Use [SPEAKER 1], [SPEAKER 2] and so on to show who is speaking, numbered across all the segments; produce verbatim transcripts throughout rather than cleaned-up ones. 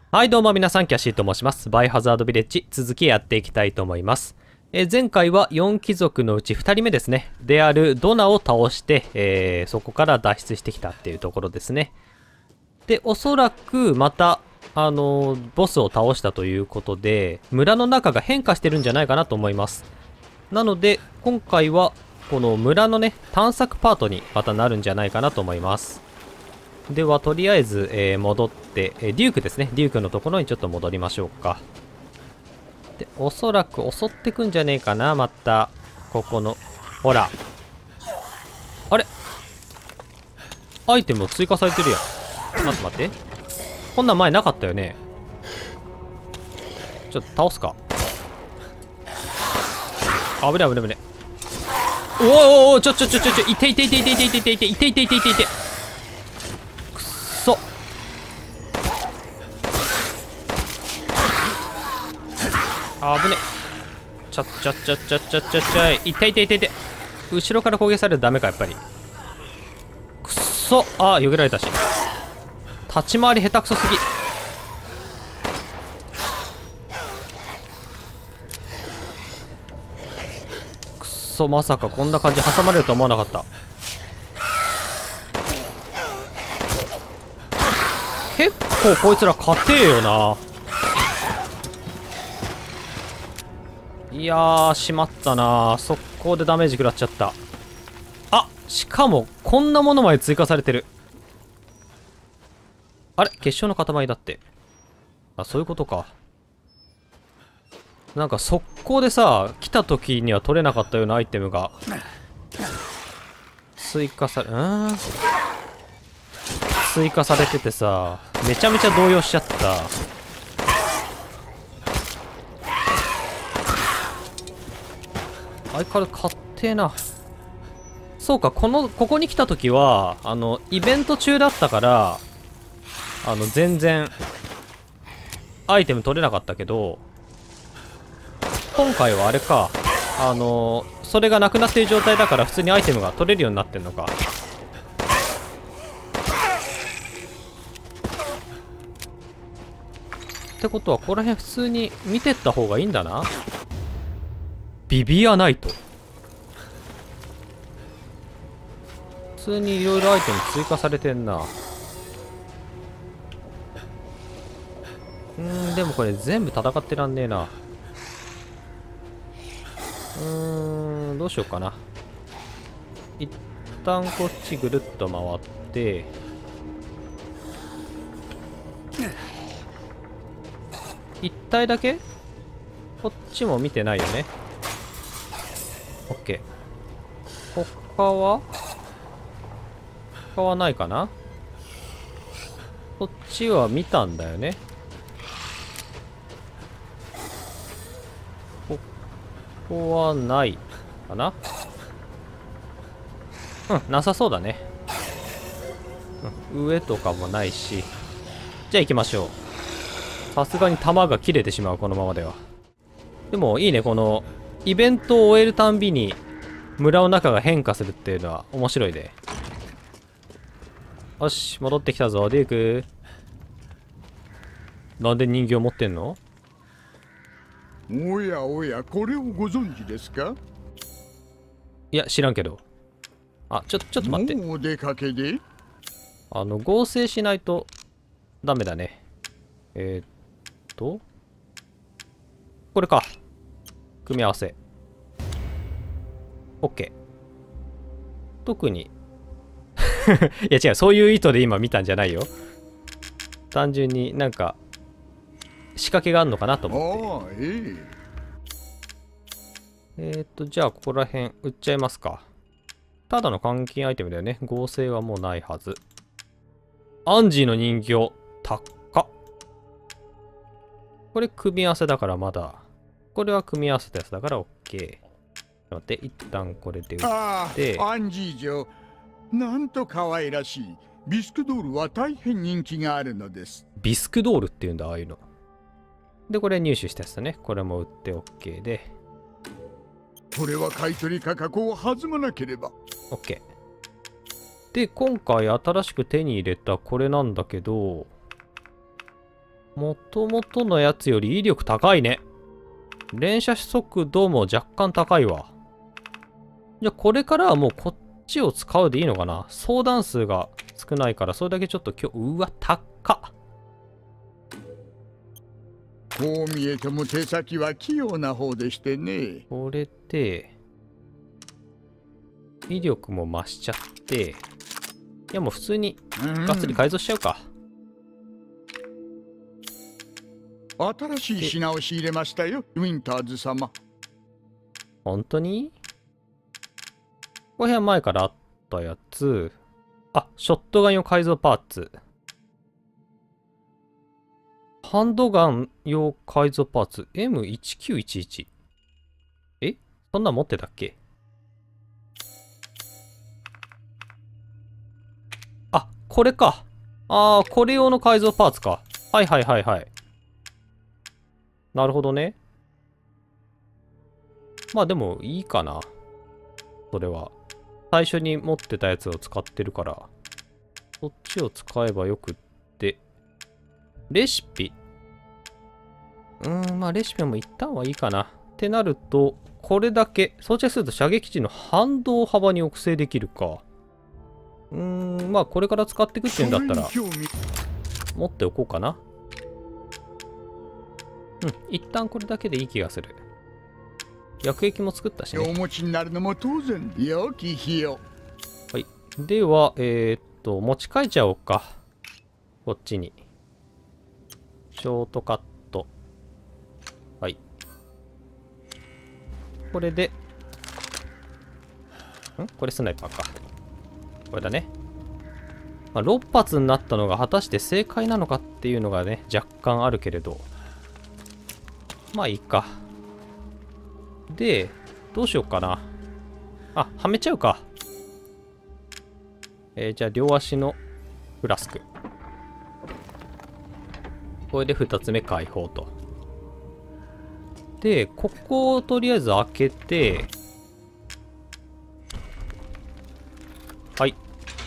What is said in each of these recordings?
[SPEAKER 1] はい、どうも皆さん、キャシーと申します。バイオハザードビレッジ、続きやっていきたいと思います。えー前回はよん貴族のうちふたりめですね。であるドナを倒して、えーそこから脱出してきたっていうところですね。で、おそらくまた、あのーボスを倒したということで、村の中が変化してるんじゃないかなと思います。なので、今回は、この村のね、探索パートにまたなるんじゃないかなと思います。では、とりあえず、えー戻って、えーデュークですね。デュークのところにちょっと戻りましょうか。で、おそらく襲ってくんじゃねえかな、また。ここの、ほら。あれアイテムを追加されてるやん。待って待って。こんなん前なかったよね。ちょっと倒すか。あぶねあぶねあぶね。おーおーおーちょちょちょちょちょ、いていていていていていていていていていていていていて。くっそ。あぶね。ちゃっちゃっちゃっちゃっちゃっちゃっちゃい。いていていていて。後ろから攻撃されるとダメか、やっぱり。くっそ。ああ、避けられたし。立ち回り下手くそすぎ。くっそ、まさかこんな感じ挟まれるとは思わなかった。結構こいつら硬えよな。いやー、しまったな。速攻でダメージ食らっちゃった。あ、しかもこんなものまで追加されてる。あれ、結晶の塊だって。あ、そういうことか。なんか速攻でさ、来た時には取れなかったようなアイテムが追加され、うーん追加されててさ、めちゃめちゃ動揺しちゃった。相変わらず勝手えな。そうか、このここに来た時はあのイベント中だったから、あの全然アイテム取れなかったけど、今回はあれか、あのそれがなくなっている状態だから普通にアイテムが取れるようになってんのか。ってことはここら辺普通に見てった方がいいんだな。ビビアナイト。普通にいろいろアイテム追加されてんな。うーん、でもこれ全部戦ってらんねえな。うーん、どうしようかな。一旦こっちぐるっと回って、一体だけこっちも見てないよね。オッケー。他は他はないかな。こっちは見たんだよね。ここはないかな。うん、なさそうだね。うん、上とかもないし。じゃあ行きましょう。さすがに弾が切れてしまう、このままでは。でもいいね、このイベントを終えるたんびに村の中が変化するっていうのは面白いね。よし、戻ってきたぞ、デューク。なんで人形持ってんの？
[SPEAKER 2] おやおや、これをご存知ですか？
[SPEAKER 1] いや、知らんけど。あ、ちょ、ちょっと待って。
[SPEAKER 2] もうお出かけで？
[SPEAKER 1] あの、合成しないとダメだね。えー、っと、これか。組み合わせ。OK。特に。いや違う、そういう意図で今見たんじゃないよ。単純になんか、仕掛けがあるのかなと思って。
[SPEAKER 2] ああ、え
[SPEAKER 1] えーっと、じゃあここら辺売っちゃいますか。ただの換金アイテムだよね。合成はもうないはず。アンジーの人形、高っ。これ組み合わせだからまだ。これは組み合わせたやつだから OK。待って、一旦これで売っ
[SPEAKER 2] あ
[SPEAKER 1] て。
[SPEAKER 2] あ、アンジー嬢。なんと可愛らしい。ビスクドールは大変人気があるのです。
[SPEAKER 1] ビスクドールっていうんだ、ああいうの。で、これ入手したやつだね。これも売って OK で。
[SPEAKER 2] これは買取価格を弾まなければ。
[SPEAKER 1] OK。で、今回新しく手に入れたこれなんだけど、 もともとのやつより威力高いね。連射速度も若干高いわ。じゃあこれからはもうこっちを使うでいいのかな。相談数が少ないから、それだけちょっと今日、うわ、高っ。
[SPEAKER 2] こう見えても手先は器用な方でしてね。
[SPEAKER 1] これで、威力も増しちゃって、いやもう普通にがっつり改造しちゃうか。
[SPEAKER 2] 新しい品を仕入れましたよ、ウィンターズ様。
[SPEAKER 1] 本当に？これは前からあったやつ。あ、ショットガン用改造パーツ。ハンドガン用改造パーツ エムいちきゅういちいち。え？そんなん持ってたっけ？あ、これか。あー、これ用の改造パーツか。はいはいはいはい。なるほどね。まあでもいいかな。それは。最初に持ってたやつを使ってるから。そっちを使えばよくって。レシピ。うーん、まあレシピも一旦はいいかな。ってなると、これだけ装着すると射撃時の反動幅に抑制できるか。うーん、まあこれから使っていくっていうんだったら、持っておこうかな。うん、一旦これだけでいい気がする。薬液も作ったしね。
[SPEAKER 2] お持ちになるのも当然、良き日よ。
[SPEAKER 1] はい。では、えー、っと、持ち替えちゃおうか。こっちに。ショートカット。はい。これで、ん？これスナイパーか。これだね。まあ、ろっ発になったのが果たして正解なのかっていうのがね、若干あるけれど。まあいいか。で、どうしようかな。あ、はめちゃうか。えー、じゃあ両足のフラスク。これでふたつめ解放と。で、ここをとりあえず開けて、はい。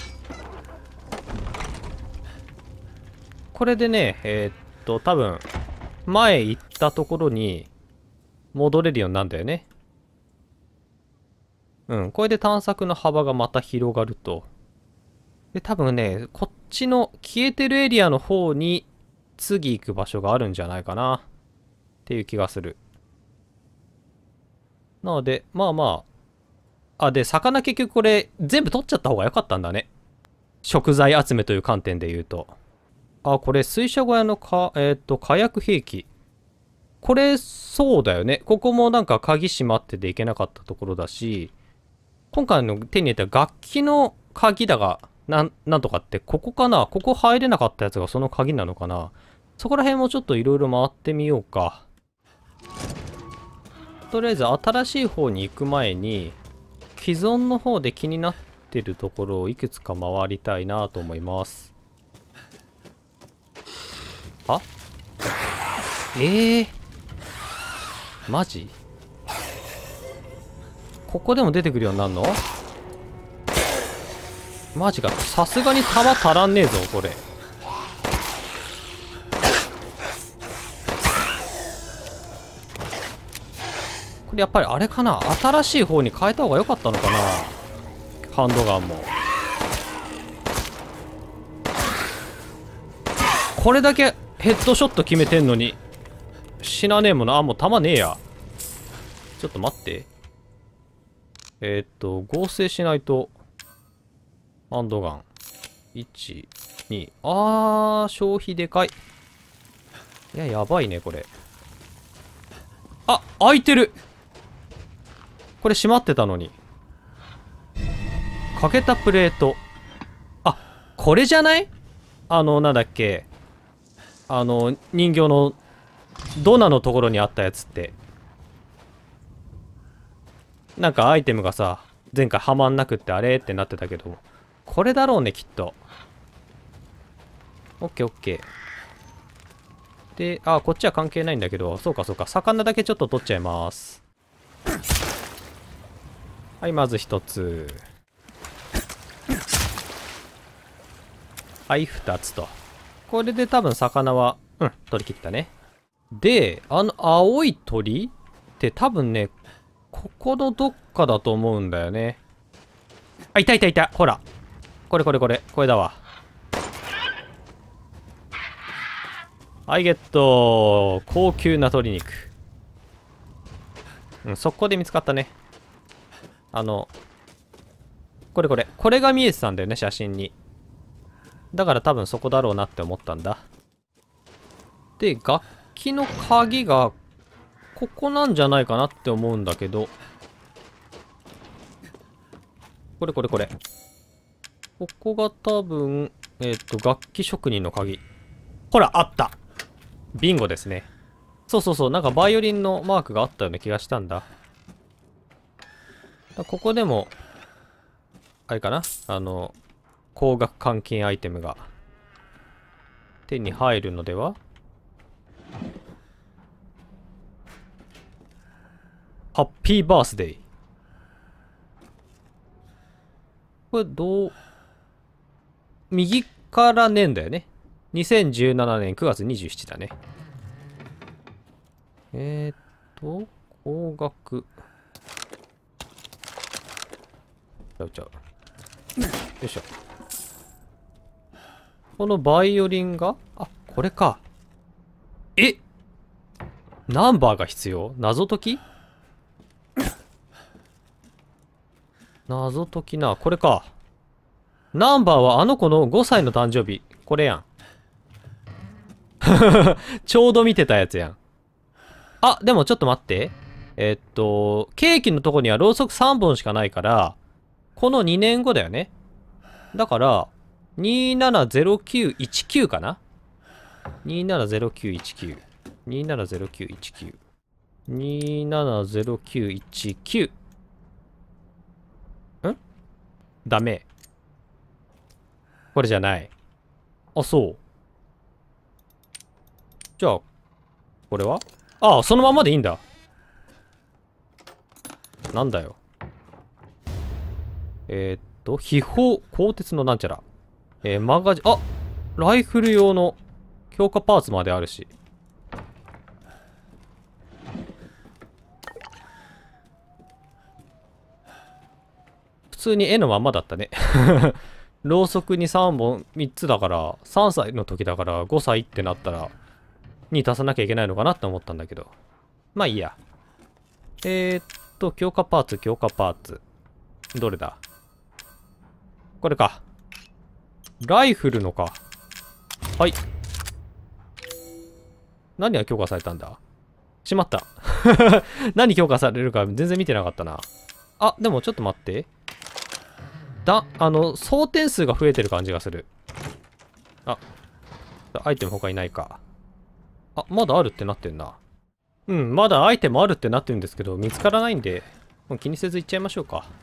[SPEAKER 1] これでね、えー、っと、多分、前行ったところに戻れるようになるんだよね。うん、これで探索の幅がまた広がると。で、多分ね、こっちの消えてるエリアの方に次行く場所があるんじゃないかな。っていう気がする。なので、まあまあ。あ、で、魚結局これ全部取っちゃった方が良かったんだね。食材集めという観点で言うと。あ、これ水車小屋のか、えっと、火薬兵器。これ、そうだよね。ここもなんか鍵閉まってていけなかったところだし、今回の手に入れた楽器の鍵だが、なん、なんとかって、ここかな？ここ入れなかったやつがその鍵なのかな？そこら辺もちょっといろいろ回ってみようか。とりあえず新しい方に行く前に、既存の方で気になってるところをいくつか回りたいなと思います。あ？ええー、マジ？ここでも出てくるようになるの？マジか。さすがに弾足らんねえぞ、これ。これやっぱりあれかな？新しい方に変えた方が良かったのかな？ハンドガンも。これだけヘッドショット決めてんのに死なねえもの。あ、もう弾ねえや。ちょっと待って。えー、っと合成しないと。ハンドガンいち、に、あー消費でかい。いややばいねこれ。あ、開いてる。これ閉まってたのに。欠けたプレート。あ、これじゃない？あのなんだっけ、あの人形のドナのところにあったやつって。なんかアイテムがさ、前回はまんなくってあれってなってたけど、これだろうねきっと。オッケーオッケー。で、あ、こっちは関係ないんだけど、そうかそうか、魚だけちょっと取っちゃいます。はい、まず一つ。はい、二つと。これで多分魚は、 うん、取り切ったね。で、あの青い鳥って多分ね、ここのどっかだと思うんだよね。あ、いたいたいた。ほら。これこれこれ。これだわ。はい、ゲット。高級な鶏肉。うん、速攻で見つかったね。あの、これこれ。これが見えてたんだよね、写真に。だから多分そこだろうなって思ったんだ。で、楽器の鍵が、ここなんじゃないかなって思うんだけど。これこれこれ。ここが多分、えっと、楽器職人の鍵。ほら、あった。ビンゴですね。そうそうそう、なんかバイオリンのマークがあったような気がしたんだ。だここでも、あれかな、あの、高額換金アイテムが手に入るのでは。ハッピーバースデー。これどう、右から年だよね。にせんじゅうななねんくがつにじゅうしちだね。えーっと、高額。ちゃうちゃう。よいしょ。このバイオリンが、あ、これか。え、ナンバーが必要？謎解き？謎解きな。これか。ナンバーはあの子のごさいの誕生日。これやん。ちょうど見てたやつやん。あ、でもちょっと待って。えっと、ケーキのとこにはろうそくさんぼんしかないから、このにねんごだよね。だから、にーななぜろきゅういちきゅうかな？ にーななぜろきゅういちきゅう。にーななぜろきゅういちきゅう。にーななぜろきゅういちきゅう。ん？ダメ。これじゃない。あ、そう。じゃあ、これは？ああ、そのままでいいんだ。なんだよ。えー、っと、秘宝、鋼鉄のなんちゃら。えー、マガジン、あ、ライフル用の強化パーツまであるし。普通に絵のまんまだったね。ろうそくにさんぼん、みっつだから、さんさいの時だからごさいってなったら、に足さなきゃいけないのかなって思ったんだけど。まあいいや。えー、っと、強化パーツ、強化パーツ。どれだ？これか。ライフルのか。はい。何が強化されたんだ？しまった。何強化されるか全然見てなかったな。あ、でもちょっと待って。だ、あの、総点数が増えてる感じがする。あ、アイテム他にないか。あ、まだあるってなってんな。うん、まだアイテムあるってなってるんですけど、見つからないんで、もう気にせず行っちゃいましょうか。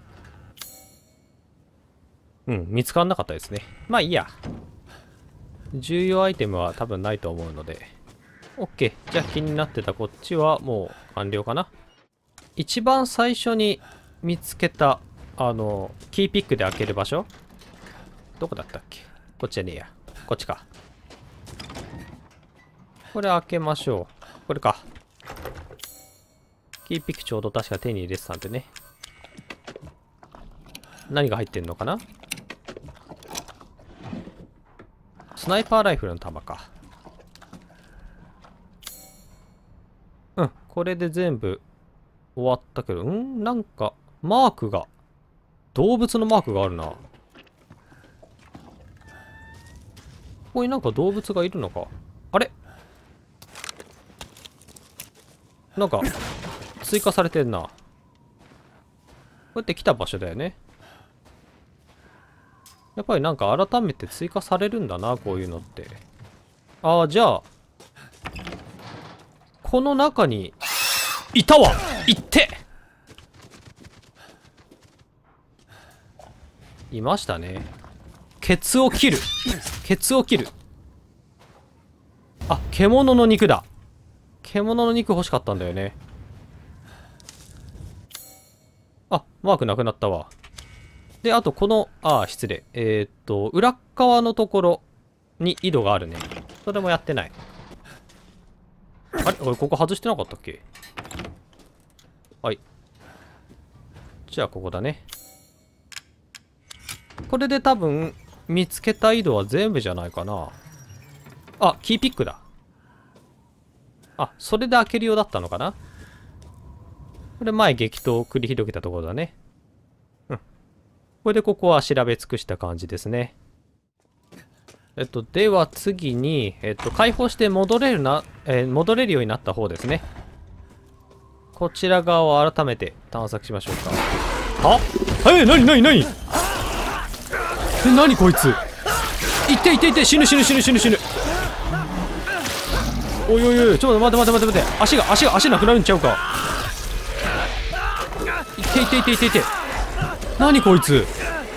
[SPEAKER 1] うん、見つからなかったですね。まあいいや。重要アイテムは多分ないと思うので。OK。じゃあ気になってたこっちはもう完了かな。一番最初に見つけた、あの、キーピックで開ける場所？どこだったっけ？こっちじゃねえや。こっちか。これ開けましょう。これか。キーピックちょうど確か手に入れてたんでね。何が入ってんのかな？スナイパーライフルの弾か。うん、これで全部終わったけど、ん？なんか、マークが、動物のマークがあるな。ここになんか動物がいるのか。あれ？なんか、追加されてんな。こうやって来た場所だよね。やっぱりなんか改めて追加されるんだな、こういうのって。ああ、じゃあ、この中に、いたわ！いっていましたね。ケツを切る。ケツを切る。あ、獣の肉だ。獣の肉欲しかったんだよね。あ、マークなくなったわ。で、あとこの、ああ、失礼。えー、っと、裏側のところに井戸があるね。それもやってない。 あれ俺ここ外してなかったっけ？はい。じゃあここだね。これで多分見つけた井戸は全部じゃないかな。あ、キーピックだ。あ、それで開けるようだったのかな。これ前激闘を繰り広げたところだね。うん。これでここは調べ尽くした感じですね。えっと、では次に、えっと、解放して戻れるな、えー、戻れるようになった方ですね。こちら側を改めて探索しましょうか。あ、えー、なになになに、え、なにこいつ。いっていっていって、死ぬ死ぬ死ぬ死ぬ死ぬ。おいおいおい、ちょっと待って待って待って待って、足が足が足なくなるんちゃうか。いっていっていっていっていって、なにこいつ。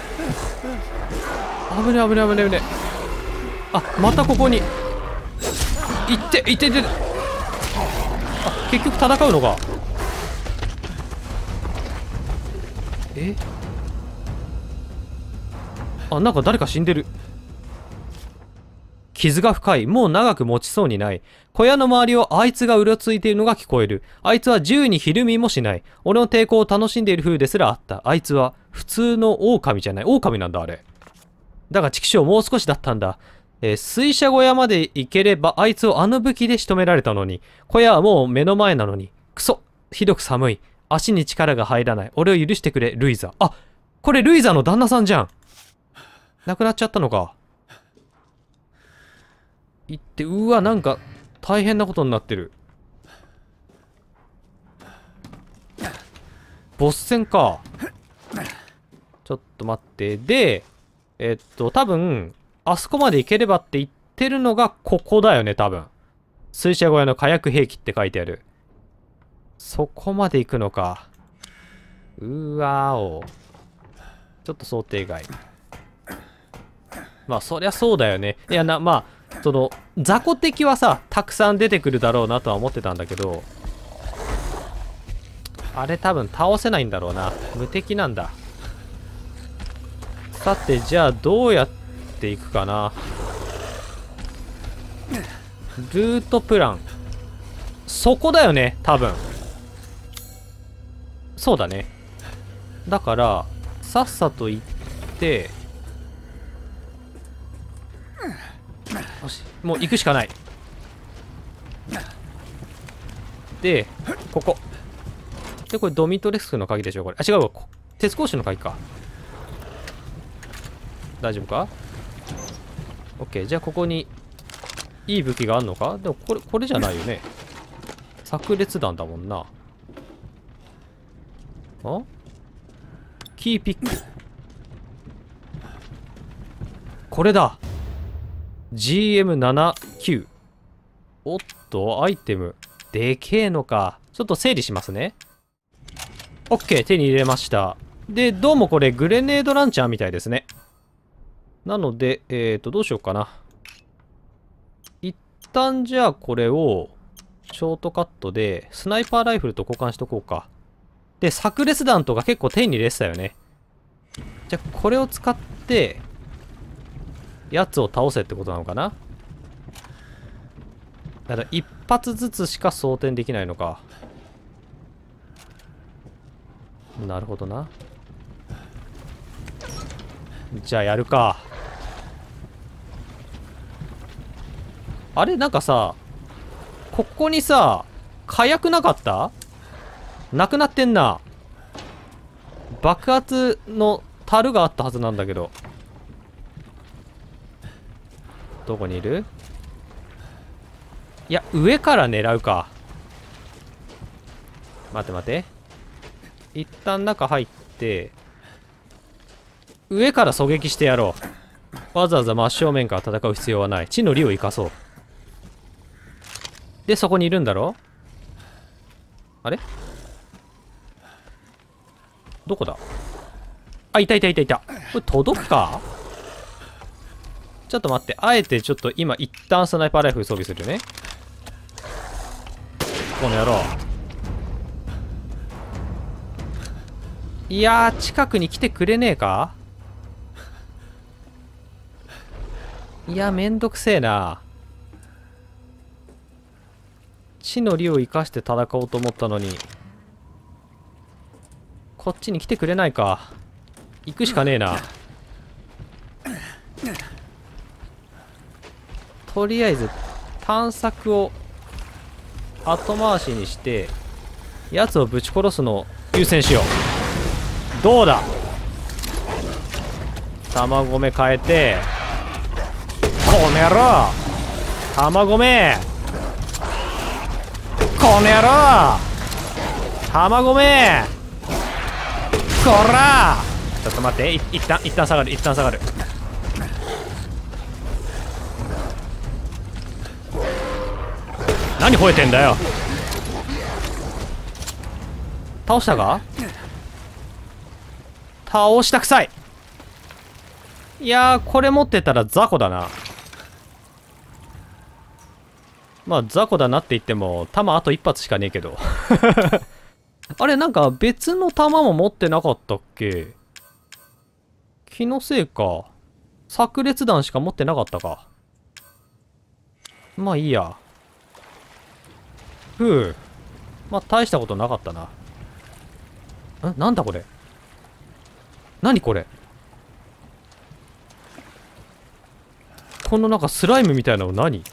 [SPEAKER 1] 危ね危ね危ね危ね。あ、またここにいっていっていって。あ、結局戦うのか。え、あ、なんか誰か死んでる。傷が深い。もう長く持ちそうにない。小屋の周りをあいつがうろついているのが聞こえる。あいつは銃にひるみもしない。俺の抵抗を楽しんでいる風ですらあった。あいつは普通の狼じゃない。狼なんだあれ。だが畜生もう少しだったんだ。えー、水車小屋まで行ければあいつをあの武器で仕留められたのに。小屋はもう目の前なのに。クソ。ひどく寒い。足に力が入らない。俺を許してくれ、ルイザ。あ、これルイザの旦那さんじゃん。亡くなっちゃったのか。行って、うわ、なんか大変なことになってる。ボス戦か。ちょっと待って。で、えっと、多分、あそこまで行ければって言ってるのがここだよね、多分。水車小屋の火薬兵器って書いてある。そこまで行くのか。うわーお。ちょっと想定外。まあ、そりゃそうだよね。いや、な、まあ、その、雑魚敵はさ、たくさん出てくるだろうなとは思ってたんだけど、あれ多分倒せないんだろうな。無敵なんだ。さて、じゃあどうやっていくかな。ルートプラン。そこだよね、多分。そうだね。だから、さっさと行って、よし、もう行くしかない。で、ここ。で、これドミトレスクの鍵でしょ、これ。あ、違うわ。鉄格子の鍵か。大丈夫か？ OK。じゃあ、ここに、いい武器があるのか？でも、これ、これじゃないよね。炸裂弾だもんな。あ？キーピック。これだ。ジーエムななじゅうきゅう。おっと、アイテム。でけえのか。ちょっと整理しますね。OK、手に入れました。で、どうもこれグレネードランチャーみたいですね。なので、えーと、どうしようかな。一旦じゃあこれを、ショートカットで、スナイパーライフルと交換しとこうか。で、炸裂弾とか結構手に入れてたよね。じゃあ、これを使って、やつを倒せってことなのかな。だから一発ずつしか装填できないのか。なるほどな。じゃあやるか。あれなんかさ、ここにさ、火薬なかった？なくなってんな。爆発の樽があったはずなんだけど。どこにいる？いや、上から狙うか。待って待って。一旦中入って、上から狙撃してやろう。わざわざ真正面から戦う必要はない。地の利を生かそう。で、そこにいるんだろ？あれ？どこだ？あ、いたいたいたいた。これ届くか？ちょっと待って。あえてちょっと今一旦スナイパーライフル装備するよね。この野郎。いやー、近くに来てくれねえか？いや、めんどくせえな。 死の利を生かして戦おうと思ったのに、こっちに来てくれないか。行くしかねえな。とりあえず探索を後回しにして奴をぶち殺すのを優先しよう。どうだ。卵目変えて、この野郎卵目、この野郎卵目、こら。ちょっと待って、い一旦一旦下がる、一旦下がる。何吠えてんだよ。倒したか。倒したくさい。いやー、これ持ってたら雑魚だな。まあ雑魚だなって言っても弾あと一発しかねえけどあれ、なんか別の弾も持ってなかったっけ。気のせいか。炸裂弾しか持ってなかったか。まあいいや。ふう。まあ大したことなかったな。ん、なんだこれ。何これ。このなんかスライムみたいなの何。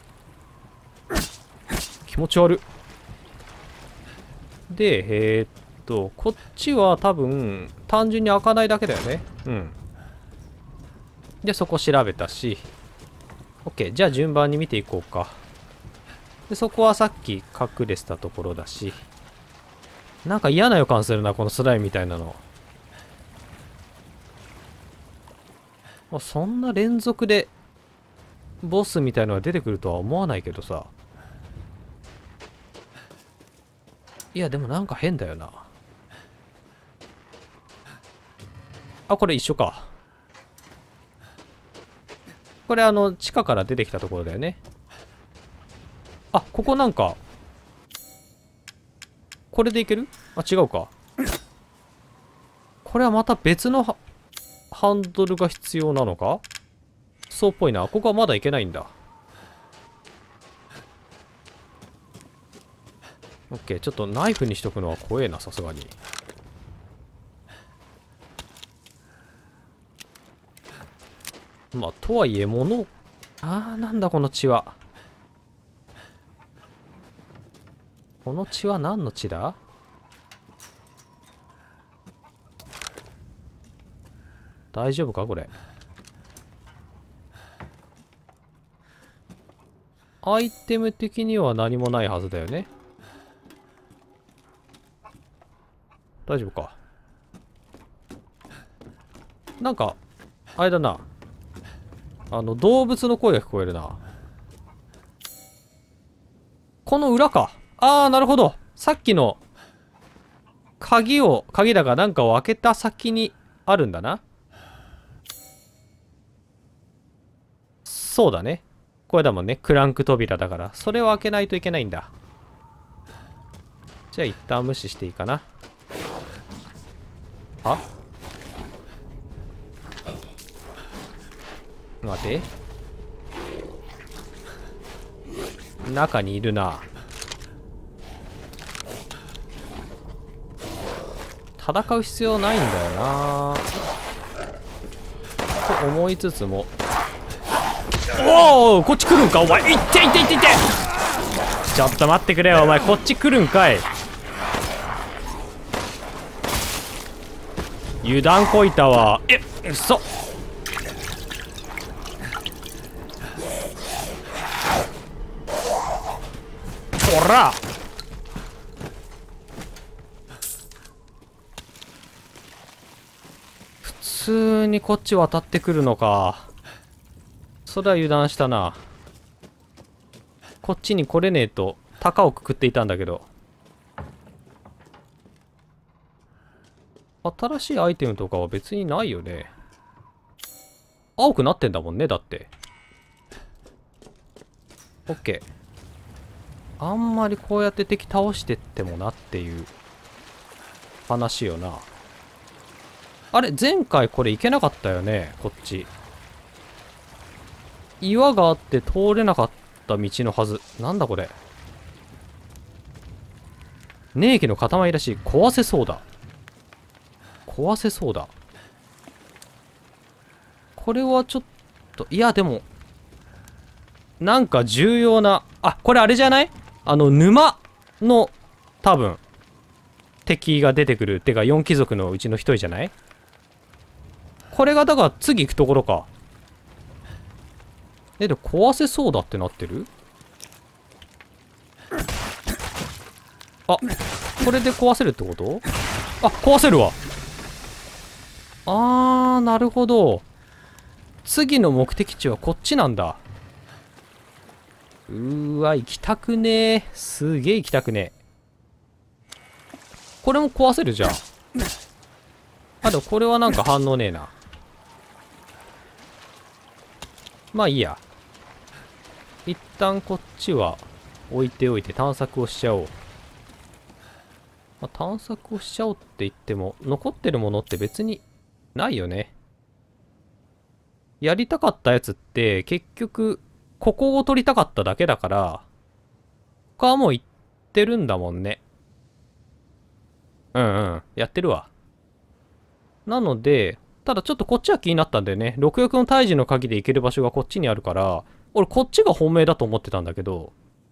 [SPEAKER 1] 気持ち悪。で、えー、っと、こっちは多分、単純に開かないだけだよね。うん。で、そこ調べたし。OK。じゃあ順番に見ていこうか。で、そこはさっき隠れてたところだし。なんか嫌な予感するな、このスライムみたいなの。まあ、そんな連続で、ボスみたいのが出てくるとは思わないけどさ。いや、でもなんか変だよな。あ、これ一緒か。これあの、地下から出てきたところだよね。あ、ここなんか、これでいける？あ、違うか。これはまた別のハ、ハンドルが必要なのか？そうっぽいな。ここはまだいけないんだ。オッケー。ちょっとナイフにしとくのは怖えな、さすがに。まあ、とはいえ、物、あー、なんだこの血は。この血は何の血だ？大丈夫かこれ。アイテム的には何もないはずだよね。大丈夫か。なんか、あれだな。あの、動物の声が聞こえるな。この裏か。あー、なるほど。さっきの、鍵を、鍵だかなんかを開けた先にあるんだな。そうだね。これだもんね。クランク扉だから。それを開けないといけないんだ。じゃあ一旦無視していいかな。あ？待て。中にいるな。戦う必要ないんだよなと思いつつも。おお、こっち来るんかお前。いっていっていっていって。ちょっと待ってくれよお前。こっち来るんかい。油断こいたわ。え、うそ。ほら。普通にこっち渡ってくるのか。それは油断したな。こっちに来れねえと高をくくっていたんだけど。新しいアイテムとかは別にないよね。青くなってんだもんね、だって。オッケー。あんまりこうやって敵倒してってもなっていう話よな。あれ、前回これ行けなかったよね、こっち。岩があって通れなかった道のはず。なんだこれ。 粘液の塊らしい。壊せそうだ。壊せそうだ。これはちょっと、いやでも、なんか重要な、あ、これあれじゃない？あの、沼の、多分、敵が出てくる。てか、よん貴族のうちの一人じゃない？これが、だから次行くところか。え、で、壊せそうだってなってる？あ、これで壊せるってこと？あ、壊せるわ。あー、なるほど。次の目的地はこっちなんだ。うーわ、行きたくねえ。すげえ行きたくねえ。これも壊せるじゃん。あ、でもこれはなんか反応ねえな。まあいいや。一旦こっちは置いておいて探索をしちゃおう。まあ、探索をしちゃおうって言っても、残ってるものって別にないよね。やりたかったやつって結局、ここを取りたかっただけだから、他はもう行ってるんだもんね。うんうん、やってるわ。なので、ただちょっとこっちは気になったんだよね。六翼の退治の鍵で行ける場所がこっちにあるから、俺こっちが本命だと思ってたんだけど、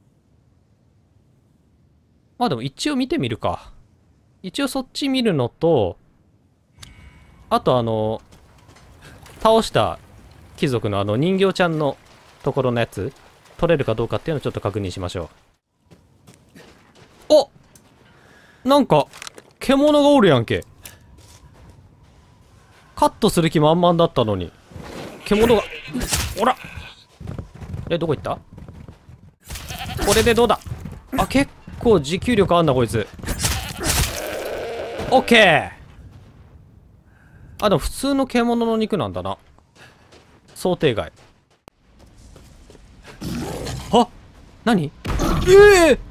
[SPEAKER 1] まあでも一応見てみるか。一応そっち見るのと、あとあの、倒した貴族のあの人形ちゃんのところのやつ、取れるかどうかっていうのをちょっと確認しましょう。お！なんか、獣がおるやんけ。カットする気満々だったのに。獣が、ほら！え、どこ行った？これでどうだ？あ、結構持久力あんな、こいつ。オッケー！あ、でも普通の獣の肉なんだな。想定外。は？何？ええー！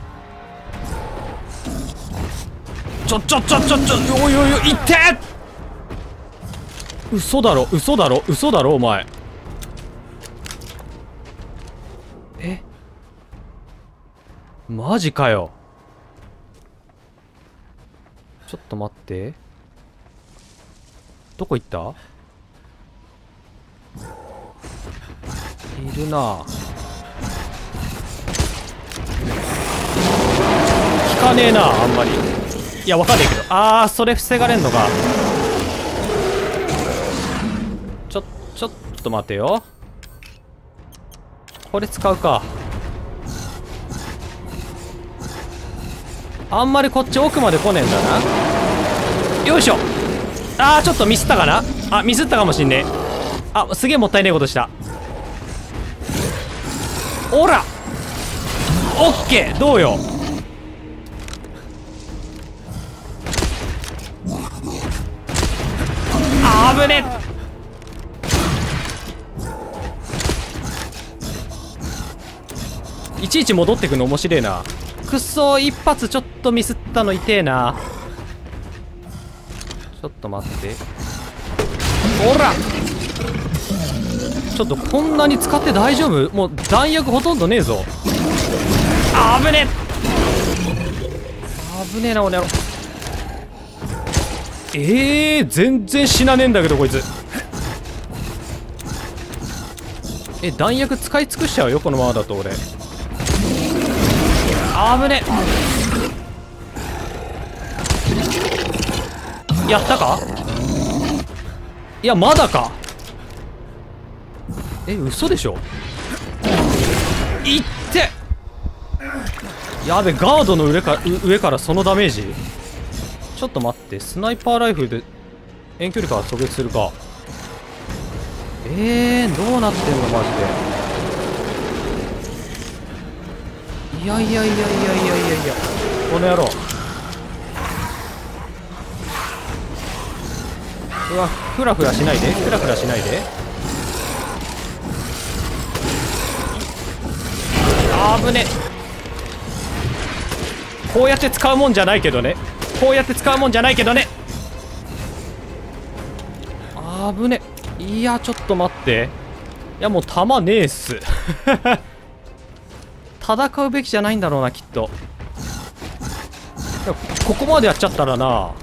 [SPEAKER 1] ちょちょちょちょちょ、おいおいおい、いってー！嘘だろ、嘘だろ、嘘だろ、お前。え？マジかよ。ちょっと待って。どこ行った？いるな。効かねえな、あんまり。いや、わかんないけど。あー、それ防がれんのか。ちょ、ちょっと待てよ。これ使うか。あんまりこっち奥まで来ねえんだな。よいしょ。あー、ちょっとミスったかな。あ、ミスったかもしんねえ。あ、すげえもったいねえことした。おら！オッケー！どうよ。あぶねえ。いちいち戻ってくの面白いな。くっそー、一発ちょっとミスったの痛えな。ちょっと待って。ほら！ちょっとこんなに使って大丈夫？もう弾薬ほとんどねえぞ。あぶねえ！危ねえな、おねやろ。ええー、全然死なねえんだけどこいつ。え、弾薬使い尽くしちゃうよこのままだと俺。あぶねえ。やったか？いや、まだか。え、嘘でしょ。いってやべ、ガードの上か上からそのダメージ。ちょっと待って、スナイパーライフルで遠距離から狙撃するか。えー、どうなってんのマジで。いやいやいやいやいやいやいや、この野郎。うわ、フラフラしないで、フラフラしないで。あぶね。こうやって使うもんじゃないけどね。こうやって使うもんじゃないけどね。あぶね。いや、ちょっと待って。いや、もう弾ねえっす。戦うべきじゃないんだろうな、きっと。 やここまでやっちゃったらな、も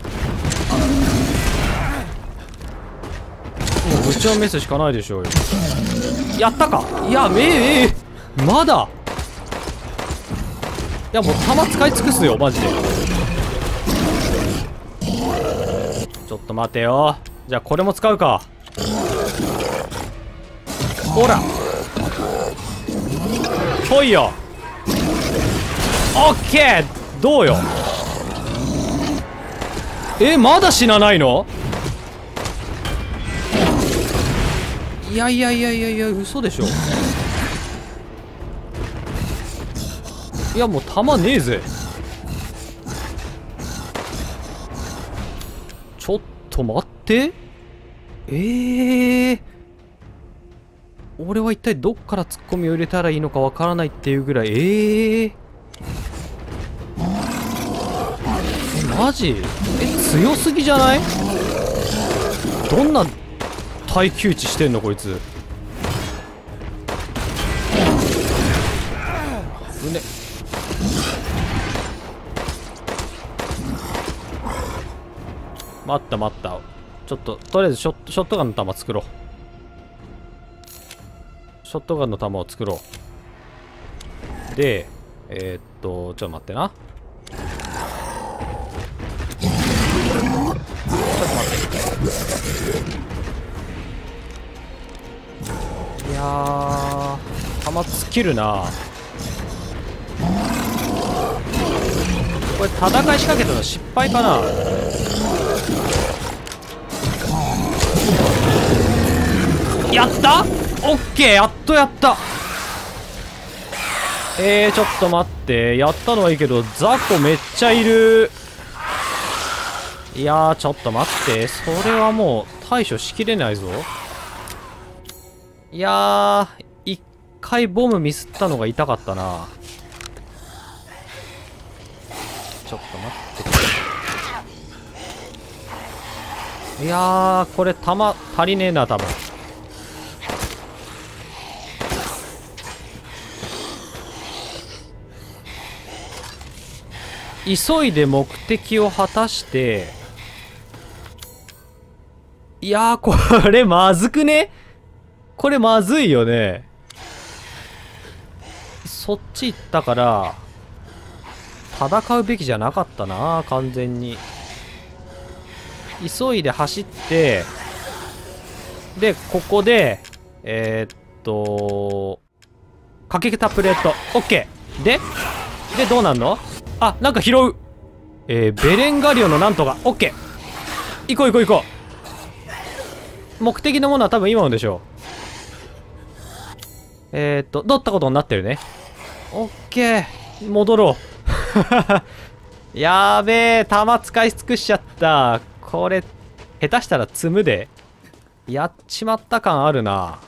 [SPEAKER 1] うぶちをメスしかないでしょうよ。やったか。いやめえええまだ。いやもう弾使い尽くすよマジで。ちょっと待てよ。じゃあこれも使うか。ほら来いよ。オッケー。どうよ。えまだ死なないの。いやいやいやいやいや嘘でしょ。いやもう弾ねえぜ。ちょっと待って。えー、俺は一体どっからツッコミを入れたらいいのかわからないっていうぐらい。えー、えマジえ強すぎじゃない。どんな耐久値してんのこいつ。危ね。待った待った。ちょっととりあえずショットショットガンの弾作ろう。ショットガンの弾を作ろう。でえー、っとちょっと待ってな。ちょっと待って。いやー弾尽きるな。これ戦い仕掛けたの失敗かな。やったオッケーやっとやった。えー、ちょっと待って。やったのはいいけど雑魚めっちゃいる。いやーちょっと待って。それはもう対処しきれないぞ。いやー一回ボムミスったのが痛かったな。ちょっと待って。いやーこれ弾足りねえな多分。急いで目的を果たして。いやーこれまずくね。これまずいよね。そっち行ったから戦うべきじゃなかったな完全に。急いで走ってでここでえー、っとかけたプレート OK ででどうなんの。あなんか拾う。えー、ベレンガリオのなんとか OK 行こう行こう行こう。目的のものは多分今のでしょう。えー、っと取ったことになってるね。 OK 戻ろうやーべえ弾使い尽くしちゃった。これ下手したら積むで。やっちまった感あるな。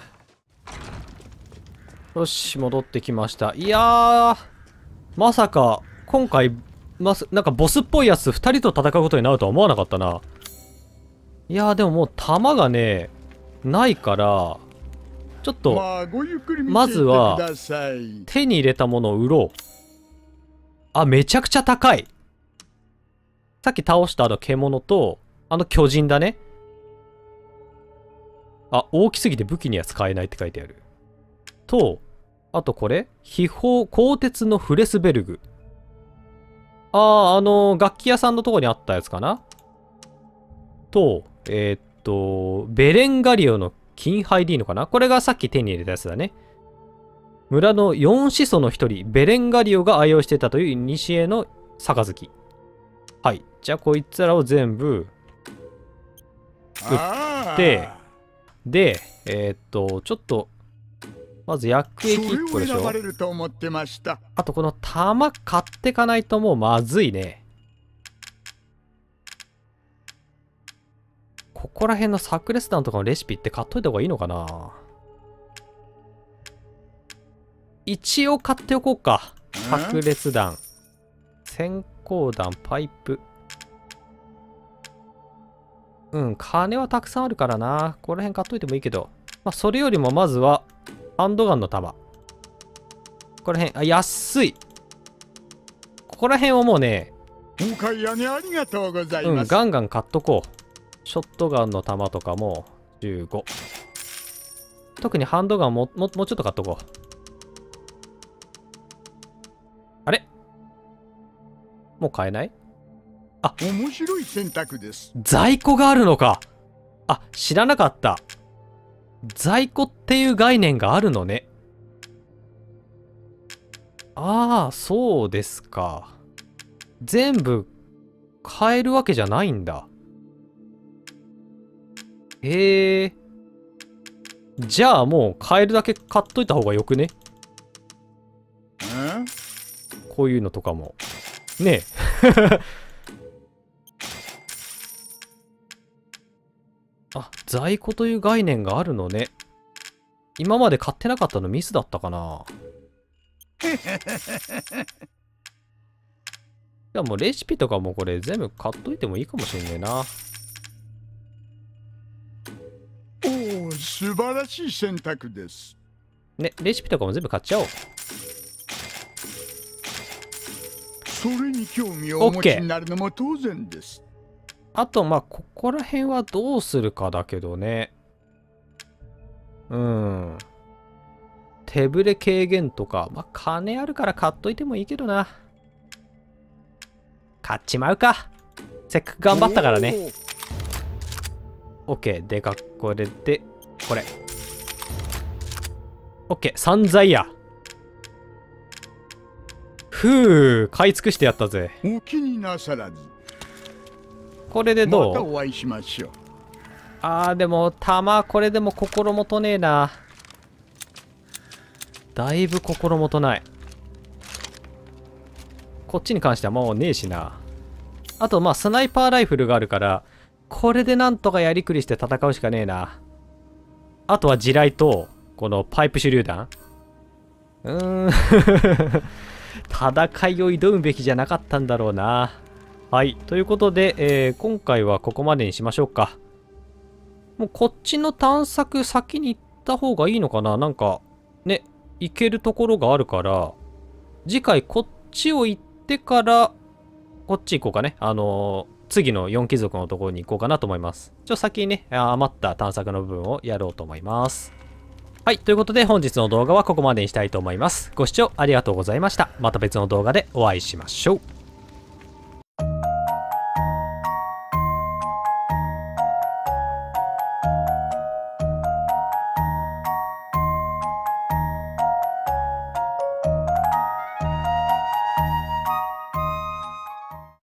[SPEAKER 1] よし戻ってきました。いやーまさか今回まなんかボスっぽいやつふたりと戦うことになるとは思わなかったな。いやーでももう弾がねないからちょっとまずは手に入れたものを売ろう。あめちゃくちゃ高い。さっき倒したあの獣とあの巨人だね。あ大きすぎて武器には使えないって書いてある。とあとこれ秘宝鋼鉄のフレスベルグ。あああの楽器屋さんのとこにあったやつかな。とえー、っとベレンガリオの金杯でいいのかな。これがさっき手に入れたやつだね。村の四始祖の一人ベレンガリオが愛用していたという古の杯。はいじゃあこいつらを全部売ってでえー、っとちょっとまず薬液いっこでしょ。あとこの弾買ってかないともうまずいね。ここら辺の炸裂弾とかのレシピって買っといた方がいいのかな。一応買っておこうか。炸裂弾閃光弾パイプ。うん金はたくさんあるからな。この辺買っといてもいいけど、まあ、それよりもまずはハンドガンの弾。ここら辺あ安い。ここら辺はもうね
[SPEAKER 2] お買い上げありがとうござい
[SPEAKER 1] うん、
[SPEAKER 2] ます。
[SPEAKER 1] ガンガン買っとこう。ショットガンの弾とかもじゅうご。特にハンドガンも、も、もうちょっと買っとこう。あれもう買えない？
[SPEAKER 2] 面白い選択です。
[SPEAKER 1] 在庫があるのか。あ、知らなかった。在庫っていう概念があるのね。ああ、そうですか。全部買えるわけじゃないんだ。へえ。じゃあもう買えるだけ買っといた方がよくね？
[SPEAKER 2] ん？
[SPEAKER 1] こういうのとかも。ねえ。あ、在庫という概念があるのね。今まで買ってなかったのミスだったかな。じゃあもうレシピとかもこれ全部買っといてもいいかもしんねえな。
[SPEAKER 2] おお、素晴らしい選択です。
[SPEAKER 1] ね、レシピとかも全部買っちゃおう。
[SPEAKER 2] それに興味をお持ちになるのも当然です。
[SPEAKER 1] あと、まあ、ここら辺はどうするかだけどね。うん。手ぶれ軽減とか、まあ、金あるから買っといてもいいけどな。買っちまうか。せっかく頑張ったからね。OK。でか、これで、これ。OK。散財や。ふう、買い尽くしてやったぜ。
[SPEAKER 2] お気になさらず。
[SPEAKER 1] これでどう？
[SPEAKER 2] またお会いしましょう。
[SPEAKER 1] あー、でも、弾、これでも心もとねえな。だいぶ心もとない。こっちに関してはもうねえしな。あと、まあ、スナイパーライフルがあるから、これでなんとかやりくりして戦うしかねえな。あとは地雷と、このパイプ手榴弾。うーん。戦いを挑むべきじゃなかったんだろうな。はい。ということで、えー、今回はここまでにしましょうか。もうこっちの探索先に行った方がいいのかな？なんか、ね、行けるところがあるから、次回こっちを行ってから、こっち行こうかね。あのー、次のよん貴族のところに行こうかなと思います。ちょ、先にね、余った探索の部分をやろうと思います。はい。ということで、本日の動画はここまでにしたいと思います。ご視聴ありがとうございました。また別の動画でお会いしましょう。